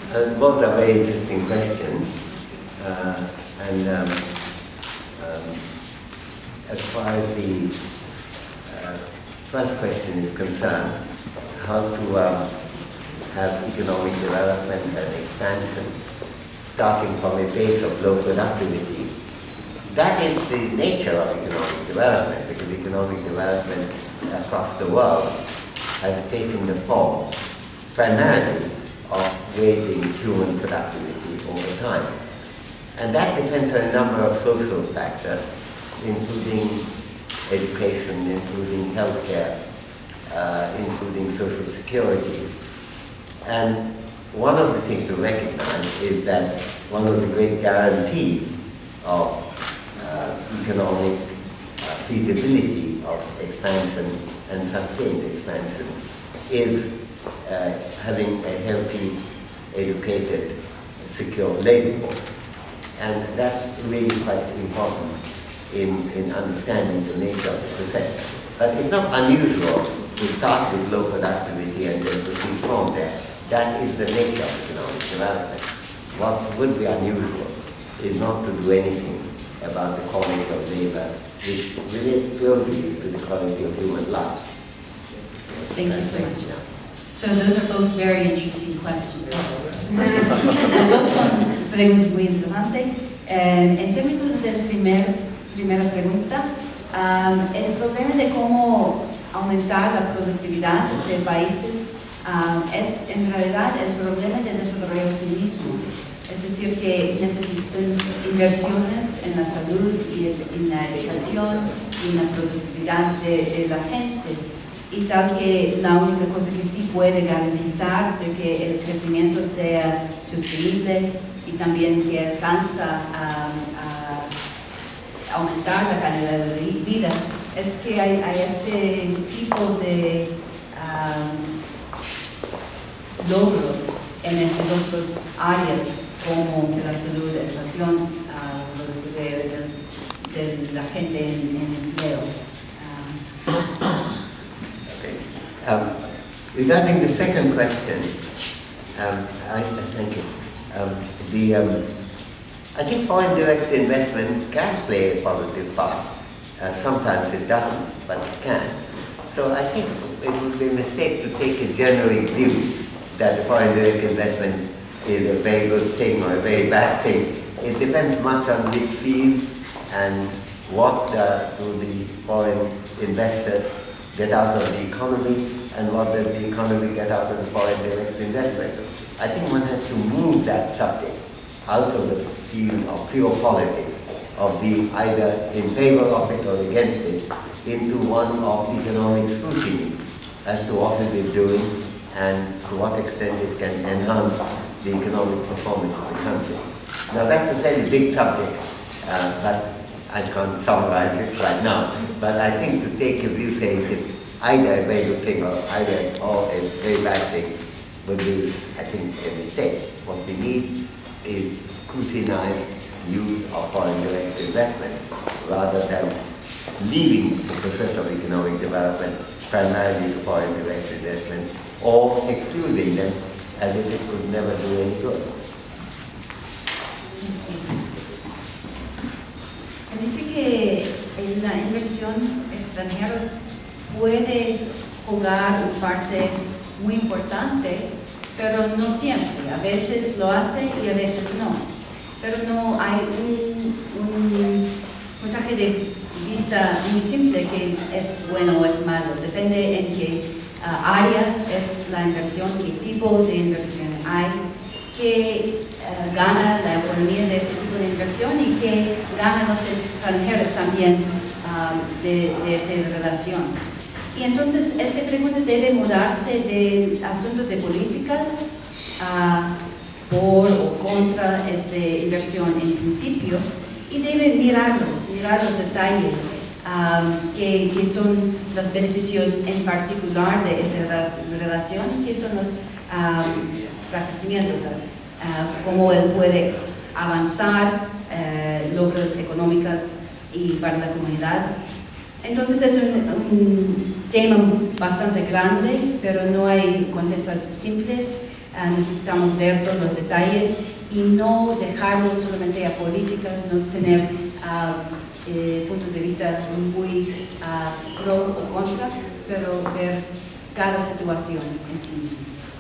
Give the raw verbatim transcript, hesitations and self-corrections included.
Uh, both are very interesting questions. Uh, and um, um, as far as the uh, first question is concerned, how to um, have economic development and expansion starting from a base of low productivity. That is the nature of economic development, because economic development across the world has taken the form primarily of raising human productivity over time. And that depends on a number of social factors, including education, including healthcare, uh, including social security. And one of the things to recognize is that one of the great guarantees of uh, economic uh, feasibility of expansion and sustained expansion is uh, having a healthy, educated, secure labor force. And that's really quite important in, in understanding the nature of the process. But it's not unusual to start with low productivity and then proceed from there. That is the nature of economic development. What would be unusual is not to do anything about the quality of labor, which relates closely to the quality of human life. Thank you so much. So those are both very interesting questions. Dos son preguntas muy interesantes. Eh, en términos de la primer, primera pregunta, um, el problema de cómo aumentar la productividad de países um, es en realidad el problema del desarrollo en sí mismo. Es decir, que necesitan inversiones en la salud y en la educación y en la productividad de, de la gente. Y tal que la única cosa que sí puede garantizar de que el crecimiento sea sostenible y también que alcanza a, a aumentar la calidad de vida es que hay, hay este tipo de um, logros en estas otras áreas como la salud, la educación, uh, de, de, de la gente en, en empleo. Uh, Um, regarding the second question, um, I, thank you. Um, the, um, I think foreign direct investment can play a positive part. Uh, sometimes it doesn't, but it can. So I think it would be a mistake to take a generic view that foreign direct investment is a very good thing or a very bad thing. It depends much on which field and what uh, do the foreign investors get out of the economy, and what does the economy get out of the foreign direct investment. I think one has to move that subject out of the field of pure politics, of being either in favor of it or against it, into one of economic scrutiny as to what it is doing and to what extent it can enhance the economic performance of the country. Now that's a fairly big subject, uh, but I can't summarize it right now. But I think to take a view saying it's either a very good thing or either or a very bad thing would be, I think, a mistake. What we need is scrutinized use of foreign direct investment rather than leaving the process of economic development primarily to foreign direct investment or excluding them as if it would never do any good. Dice que la inversión extranjera puede jugar un parte muy importante, pero no siempre. A veces lo hace y a veces no. Pero no hay un, un puntaje de vista muy simple que es bueno o es malo. Depende en qué uh, área es la inversión, qué tipo de inversión hay, qué uh, gana la economía de este tipo de inversión y qué ganan los extranjeros también um, de, de esta relación. Y entonces esta pregunta debe mudarse de asuntos de políticas a por o contra esta inversión en principio y debe mirarlos, mirar los detalles um, que, que son los beneficios en particular de esta relación, que son los um, fracasamientos, uh, cómo él puede avanzar, uh, logros económicos y para la comunidad. Entonces es un, un tema bastante grande, pero no hay contestas simples. Uh, necesitamos ver todos los detalles y no dejarlo solamente a políticas, no tener uh, eh, puntos de vista muy uh, pro o contra, pero ver cada situación en sí mismo.